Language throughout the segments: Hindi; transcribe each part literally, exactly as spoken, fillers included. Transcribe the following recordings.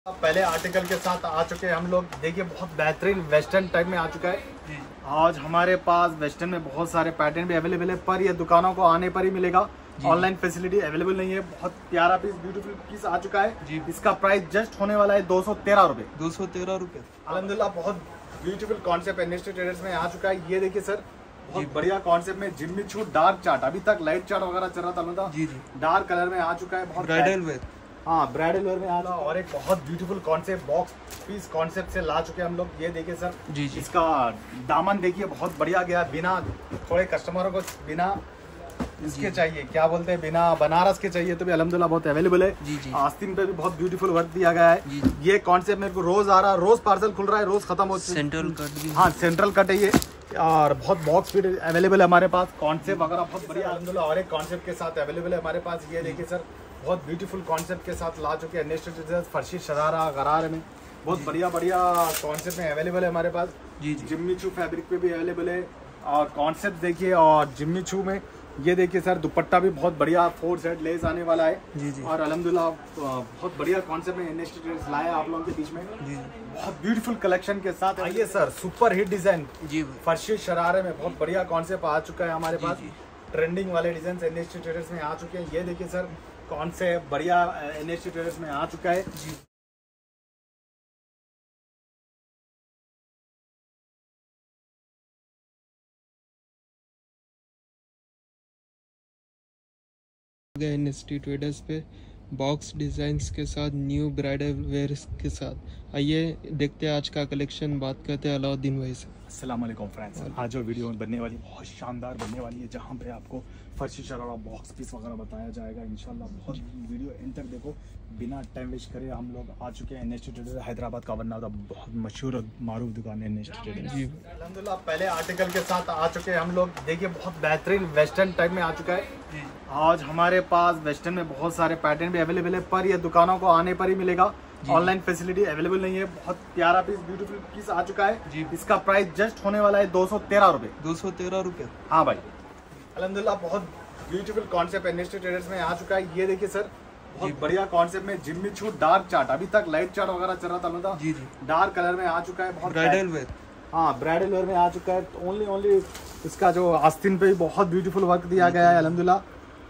पहले आर्टिकल के साथ आ चुके हैं हम लोग। देखिए बहुत बेहतरीन वेस्टर्न टाइप में आ चुका है। आज हमारे पास वेस्टर्न में बहुत सारे पैटर्न भी अवेलेबल है, पर ये दुकानों को आने पर ही मिलेगा। ऑनलाइन फैसिलिटी अवेलेबल नहीं है। बहुत प्यारा पीस, ब्यूटीफुल पीस आ चुका है जी। इसका प्राइस जस्ट होने वाला है दो सौ तेरह रुपए दो सौ तेरह रुपए अल्हम्दुलिल्लाह बहुत ब्यूटीफुल कॉन्सेप्ट इंडस्ट्री ट्रेडर्स में आ चुका है। ये देखिए सर, बहुत बढ़िया कॉन्सेप्ट में जिम्मी छू डार्क चार्ट, अभी तक लाइट चार्ट वगैरह चल रहा था, जी जी डार्क कलर में आ चुका है। बहुत ब्राइडल वेयर, हाँ ब्राइडल वेयर में आ रहा। और एक बहुत beautiful concept box piece concept से ला चुके हैं हम लोग। ये देखिए सर जी जी इसका दामन देखिए बहुत बढ़िया गया, बिना थोड़े कस्टमरों को बिना इसके चाहिए क्या बोलते हैं, बिना बनारस के चाहिए तो भी अल्हम्दुलिल्लाह बहुत अवेलेबल है। जी जी आस्तीन पे भी बहुत ब्यूटीफुल वर्क दिया गया है। ये कॉन्सेप्ट मेरे को रोज आ रहा है, रोज पार्सल खुल रहा है, रोज खत्म हो चुका है। सेंट्रल कट भी, हाँ सेंट्रल कट है ये। और बहुत बॉक्स भी अवेलेबल है हमारे पास। कॉन्सेप्ट वगैरह बहुत बढ़िया अल्हम्दुलिल्लाह और एक कॉन्सेप्ट के साथ अवेलेबल है हमारे पास। ये देखिए सर बहुत ब्यूटीफुल कॉन्सेप्ट के साथ ला चुके हैं। फर्शी शरारा गरार में बहुत बढ़िया बढ़िया कॉन्सेप्ट में अवेलेबल है हमारे पास। जी जी जिम्मी छू फैब्रिक पे भी अवेलेबल है। और कॉन्सेप्ट देखिए, और जिम्मी छू में ये देखिए सर दुपट्टा भी बहुत बढ़िया फोर सेट लेस आने वाला है। जी जी और अल्हम्दुलिल्लाह बहुत बढ़िया कॉन्सेप्ट में इंडस्ट्री लाया आप लोगों के बीच में। जी बहुत ब्यूटीफुल कलेक्शन के साथ आइए सर। सुपर हिट डिजाइन जी फर्शी शरारे में बहुत बढ़िया कॉन्सेप्ट आ चुका है हमारे पास। ट्रेंडिंग वाले डिजाइन इंडस्ट्री ट्रेडर्स में आ चुके हैं। ये देखिए सर कौन से बढ़िया इंडस्ट्री ट्रेडर्स में आ चुका है जी। इंडस्ट्री ट्रेडर्स पे बॉक्स डिजाइन्स के साथ न्यू ब्राइडल वेयर के साथ आइए देखते हैं आज का कलेक्शन। बात करते हैं अलाउद्दीन भाई से। अस्सलाम वालेकुम फ्रेंड्स, आज जो वीडियो बनने वाली बहुत शानदार बनने वाली है, जहाँ पे आपको फर्शी शरारा बॉक्स पीस वगैरह बताया जाएगा इंशाल्लाह। बहुत वीडियो एंड तक देखो, बिना टाइम वेस्ट करे। हम लोग आ चुके हैं इंडस्ट्री ट्रेडर्स, हैदराबाद का वरना बहुत मशहूर और मारूफ दुकान है इंडस्ट्री ट्रेडर्स जी। अल्हम्दुलिल्लाह पहले आर्टिकल के साथ आ चुके हैं हम लोग। देखिए बहुत बेहतरीन वेस्टर्न टाइप में आ चुका है। आज हमारे पास वेस्टर्न में बहुत सारे पैटर्न भी अवेलेबल है, पर ये दुकानों को आने पर ही मिलेगा। ऑनलाइन फैसिलिटी अवेलेबल नहीं है। बहुत प्यारा पीस, ब्यूटीफुल पीस आ चुका है जी। इसका प्राइस जस्ट होने वाला है दो सौ तेरह रुपए दो सौ तेरह रुपए हाँ भाई अल्हम्दुलिल्लाह बहुत ब्यूटीफुल कॉन्सेप्ट इंडस्ट्री ट्रेडर्स में आ चुका है। ये देखिए सर बहुत बढ़िया कॉन्सेप्ट में जिम्मी छू डार्क चार्ट, अभी तक लाइट चार्ट वगैरह चल रहा था, जी जी डार्क कलर में आ चुका है। बहुत ब्राइडल वेयर, हाँ ब्राइडल वेयर में आ चुका है। ओनली ओनली इसका जो आस्तीन पे भी बहुत ब्यूटीफुल वर्क दिया गया है अल्हम्दुलिल्लाह।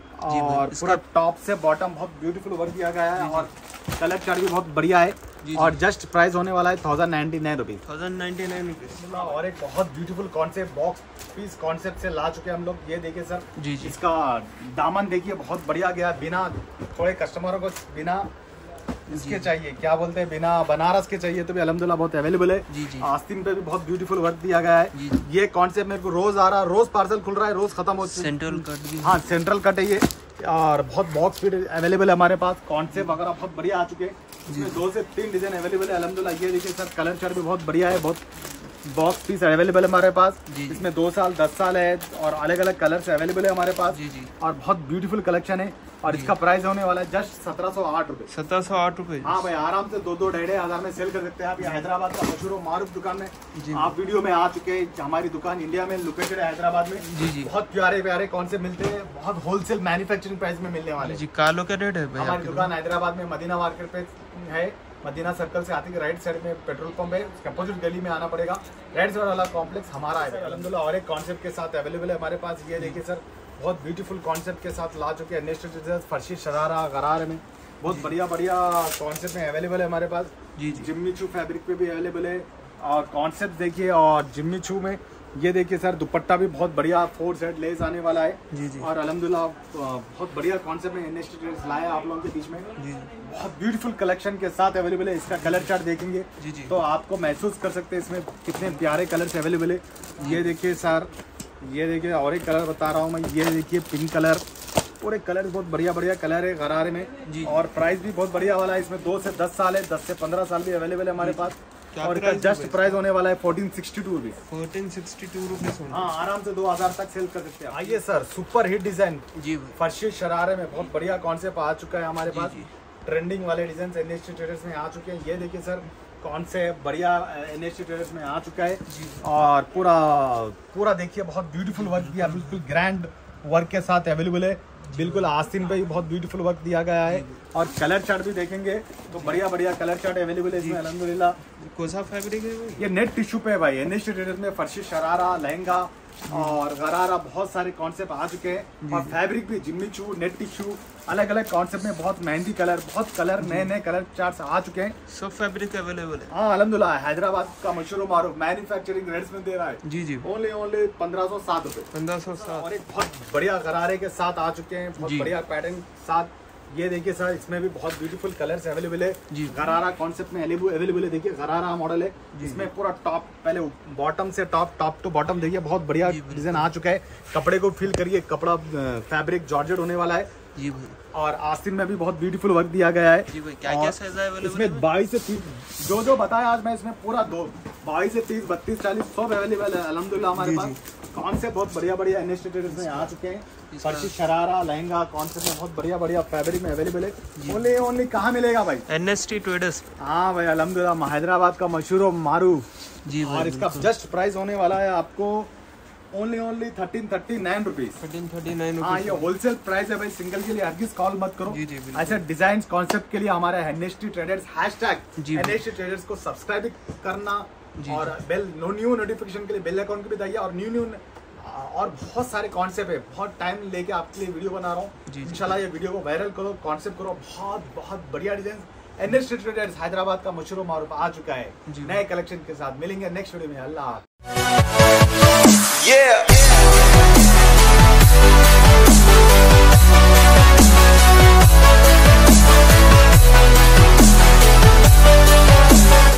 और पूरा टॉप से बॉटम बहुत ब्यूटीफुल वर्क दिया गया है। और कलर चार्ट भी बहुत बढ़िया है। जी और जस्ट प्राइस होने वाला है thousand ninety nine rupees thousand ninety nine rupees और एक बहुत beautiful concept box piece concept से ला चुके हैं हम लोग। ये देखिए सर जी जी इसका दामन देखिए बहुत बढ़िया गया, बिना थोड़े कस्टमरों को बिना इसके चाहिए क्या बोलते हैं, बिना बनारस के चाहिए तो भी अल्हम्दुलिल्लाह बहुत अवेलेबल है। जी जी आस्तीन पे भी बहुत ब्यूटीफुल वर्क दिया गया है। ये कॉन्सेप्ट मेरे को रोज आ रहा है, रोज पार्सल खुल रहा है, रोज खत्म हो चुका है। सेंट्रल कट भी, हाँ सेंट्रल कट है ये। और बहुत बॉक्स भी अवेलेबल है हमारे पास। कॉन्सेप्ट वगैरह बहुत बढ़िया आ चुके हैं। इसमें दो से तीन डिजाइन अवेलेबल है अल्हम्दुलिल्लाह। ये देखिए सर कलर चार्ट भी बहुत बढ़िया है। बहुत बॉक्स पीस अवेलेबल है हमारे पास। इसमें दो साल दस साल है और अलग अलग कलर से अवेलेबल है हमारे पास। जी जी और बहुत ब्यूटीफुल कलेक्शन है। और इसका प्राइस होने वाला है जस्ट सत्रह सौ आठ रुपए सत्रह सौ आठ रुपए हाँ भाई आराम से दो दो ढाई ढाई हजार में सेल कर सकते हैं आप। ये हैदराबाद का मशहूर मारूफ दुकान में आप वीडियो में आ चुके हैं। हमारी दुकान इंडिया में लोकेटेड है हैदराबाद में। जी जी बहुत प्यारे प्यारे कॉन्सेप्ट मिलते हैं, बहुत होलसेल मैन्युफैक्चरिंग प्राइस में मिलने वाले जी। का लोकेटेड है हमारी दुकान हैदराबाद में मदीना मार्केट पे है। मदीना सर्कल से आते राइट साइड में पेट्रोल पंप है, उसके अपोजिट गली में आना पड़ेगा। राइट साइड वाला कॉम्प्लेक्स हमारा है अल्हम्दुलिल्लाह। और एक कॉन्सेप्ट के साथ अवेलेबल है हमारे पास। ये देखिए सर बहुत ब्यूटीफुल कॉन्सेप्ट के साथ ला चुके हैं इंडस्ट्री फर्शी शरारा गरार में बहुत बढ़िया बढ़िया कॉन्सेप्ट में अवेलेबल है हमारे पास। जी जिम्मी छू फैब्रिक पे भी अवेलेबल है। और कॉन्सेप्ट देखिए, और जिम्मी छू में ये देखिए सर दुपट्टा भी बहुत बढ़िया फोर सेट लेस आने वाला है। जी जी और अल्हम्दुलिल्लाह बहुत बढ़िया कॉन्सेप्ट में इंडस्ट्री लाया आप लोगों के बीच में। जी बहुत ब्यूटीफुल कलेक्शन के साथ अवेलेबल है। इसका कलर चार्ट देखेंगे जी जी तो आपको महसूस कर सकते हैं इसमें कितने प्यारे कलर्स अवेलेबल है। ये देखिए सर, ये देखिए और एक कलर बता रहा हूँ मैं। ये देखिए पिंक कलर, पूरे कलर बहुत बढ़िया बढ़िया कलर है गरारे में जी। और प्राइस भी बहुत बढ़िया वाला है। इसमें दो से दस साल है, दस से पंद्रह साल भी अवेलेबल है हमारे पास। और इसका जस्ट प्राइस होने वाला है fourteen sixty two rupees fourteen sixty two rupees हाँ आराम से दो हजार तक सेल कर सकते हैं। आइए सर सुपर हिट डिजाइन जी फर्शी शरारे में बहुत बढ़िया कॉन्सेप्ट आ चुका है हमारे पास। ट्रेंडिंग वाले डिजाइन इंडस्ट्री ट्रेडर्स में आ चुके हैं। ये देखिए सर कौन से बढ़िया इंडस्ट्री ट्रेडर्स में आ चुका है। और पूरा पूरा देखिए बहुत ब्यूटीफुल वर्क दिया, बिल्कुल ग्रैंड वर्क के साथ अवेलेबल है। बिल्कुल आस्तीन पे भी बहुत ब्यूटीफुल वर्क दिया गया है। और कलर चार्ट भी देखेंगे तो बढ़िया बढ़िया कलर चार्ट अवेलेबल है इसमें अल्हम्दुलिल्लाह। कौन सा फैब्रिक है भाई? ये नेट टिश्यू पे है भाई, एनएसटी ट्रेडर्स में फर्शी शरारा लहंगा और गरारा बहुत सारे कॉन्सेप्ट आ चुके हैं और फैब्रिक भी जिम्मी चू नेट टिश्यू अलग अलग कॉन्सेप्ट में बहुत मेहंदी कलर बहुत कलर नए नए कलर चार्ट आ चुके हैं। सब फैब्रिक अवेलेबल है। हाँ अल्हम्दुलिल्लाह, हैदराबाद का मशहूर मारूफ मैन्युफैक्चरिंग रेट्स में दे रहा है जी जी ओनली ओनली पंद्रह सौ सात रुपए पंद्रह सौ सात और एक बहुत बढ़िया गरारे के साथ आ चुके हैं, बहुत जी। बढ़िया पैटर्न साथ। ये देखिए सर, इसमें भी बहुत ब्यूटीफुल कलर्स अवेलेबल है जी। गरारा कॉन्सेप्ट में अवेलेबल है। देखिए गरारा मॉडल है, इसमें पूरा टॉप पहले बॉटम से टॉप टॉप टू बॉटम देखिए बहुत बढ़िया डिजाइन आ चुका है। कपड़े को फील करिए, कपड़ा फैब्रिक जॉर्जेट होने वाला है जी भाई। और आस्तीन में भी बहुत ब्यूटीफुल वर्क दिया गया है। जी भाई, क्या क्या साइज है अवेलेबल? इसमें बाईस से तीस जो जो बताया आज मैं, इसमें पूरा दो बाईस से तीस बत्तीस चालीस सब अवेलेबल है अल्हम्दुलिल्लाह हमारे पास। कॉन्सेप्ट बहुत बढ़िया बढ़िया एनएसटी ट्रेडर्स में आ चुके हैं। फर्शी शरारा लहंगा कॉन्सेप्ट में बहुत बढ़िया बढ़िया फैब्रिक में अवेलेबल है। ओनली ओनली कहाँ मिलेगा भाई? NST traders. हाँ भाई अल्हम्दुलिल्लाह, हैदराबाद का मशहूर मारूफ जी भाई। और इसका जस्ट प्राइस होने वाला है आपको only only thirteen thirty nine rupees. Thirteen thirty nine हाँ ये होलसेल प्राइस है भाई, सिंगल के लिए हरगिज कॉल मत करो। जी जी बिल्कुल। ऐसे डिजाइन कॉन्सेप्ट के लिए हमारे एनएसटी ट्रेडर्स हैशटैग जी। एनएसटी ट्रेडर्स को सब्सक्राइब करना जी। और बेल नो न्यू नोटिफिकेशन के लिए बेल आइकॉन भी दबाइए और न्यू न्यू और बहुत सारे कॉन्सेप्ट है, बहुत टाइम लेके आपके लिए वीडियो बना रहा हूँ। इंशाल्लाह ये वीडियो को वायरल करो, कॉन्सेप्ट करो, बहुत बहुत बढ़िया डिजाइन एनएसटी ट्रेडर्स हैदराबाद का मशहूर मारूफ आ चुका है नए कलेक्शन के साथ। मिलेंगे नेक्स्ट वीडियो में। अल्लाह। Yeah.